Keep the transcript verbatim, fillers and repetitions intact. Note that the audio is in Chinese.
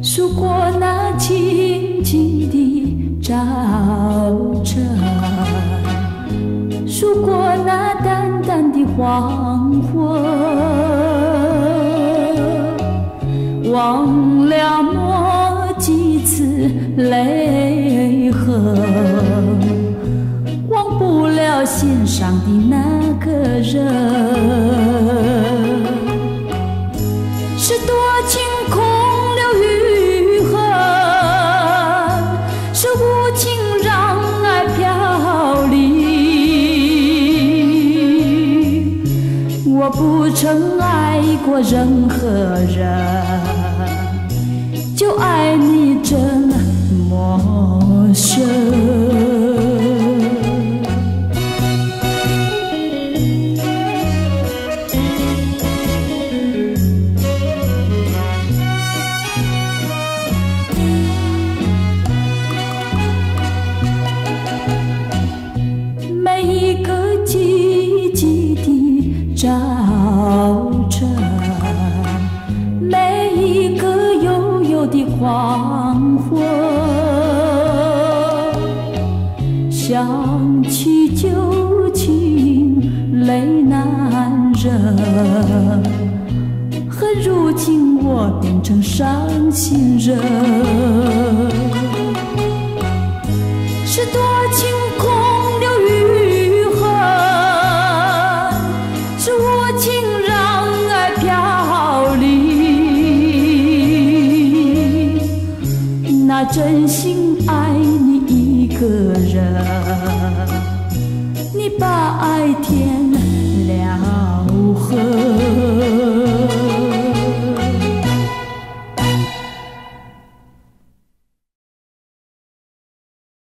数过那静静的早晨，数过那淡淡的黄昏，忘了抹几次泪痕，忘不了心上的那个人。是多情空留余恨，是无情让爱飘零。我不曾爱过任何人，就爱你这么深。每一个寂寂的早晨，每一个悠悠的黄昏，想起旧情泪难忍，恨如今我变成伤心人。是多情空留余恨，是无情让爱飘零。那真心爱你一个人，你把爱填